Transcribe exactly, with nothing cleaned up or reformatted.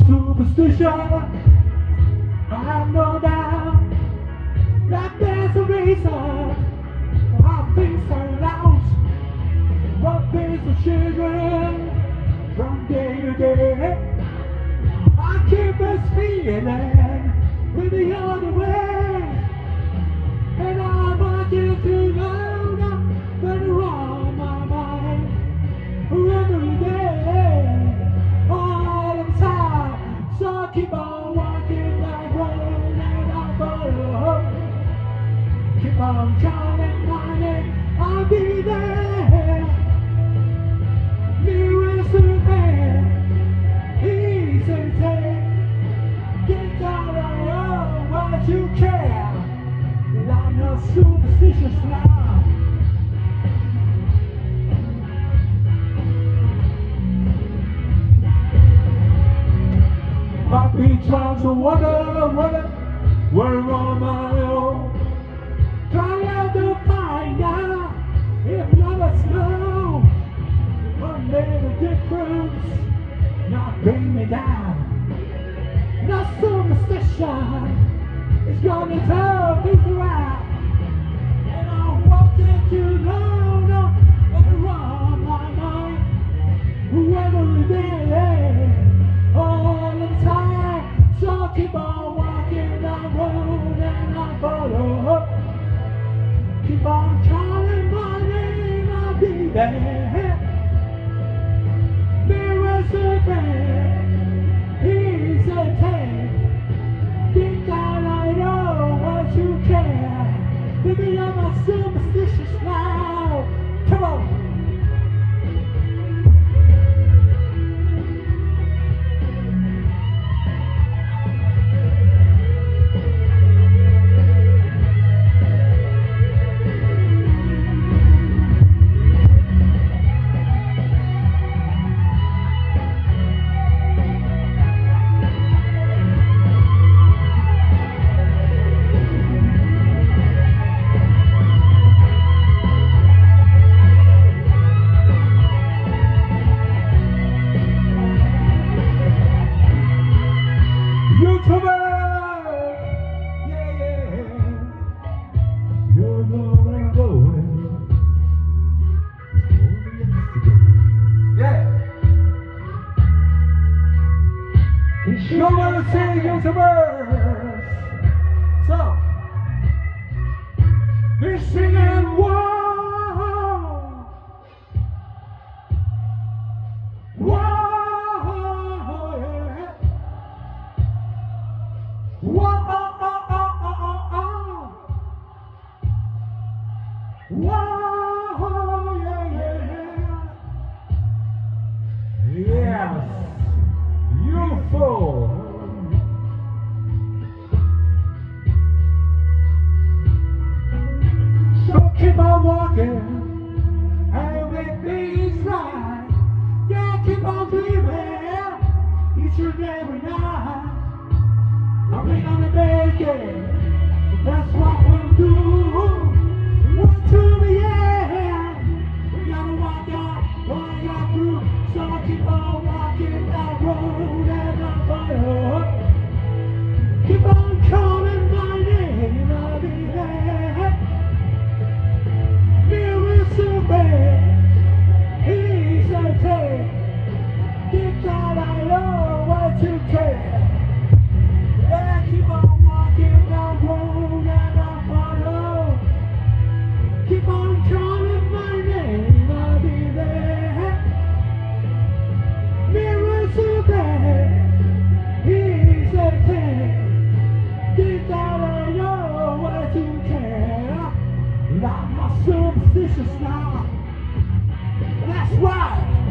superstition. I have no doubt that there's a reason how things turn out. But there's a children from day to day. I keep this feeling with the other way, and I want you to know that they're on my mind every day, all the time. So keep on walking that road and I'll follow. Keep on calling my name, I'll be there. Mirrors to the man, easy to take. Get out of your what you care. I'm not superstitious now. I've been trying to wonder, wonder where on my own. Trying to find out if lovers know what made a difference, not bring me down. No superstition is gonna turn things around. And I want you to know, know that you're on my mind every day, all the time. So keep on walking that road and I'll follow. Keep on calling my name, I'll be there. Mirrors to bed, he's a tank. Deep down I know what you care. Baby, I'm not superstitious now. Come on. No one to say YouTubers. So they're singing whoa, whoa, yeah. Whoa, oh, oh, oh, oh, oh. Whoa, yeah, yeah. Yes. You fool! So keep on walking, everything's right. Yeah, keep on dreaming, each and every night. I'm gonna make it, that's what we'll do. One to the end, we gotta walk out, walk out through. So keep on walking that road and I'll follow. Keep on calling my name, I'll be there. Mirrors to bed, he's a take. Deep down I know what you care. Yeah, keep on walking that road and I'll follow. Keep on calling my name, I'll be there. Mirrors to bed, he's a tank. Deep down I know what you care. I'm not superstitious now. That's right.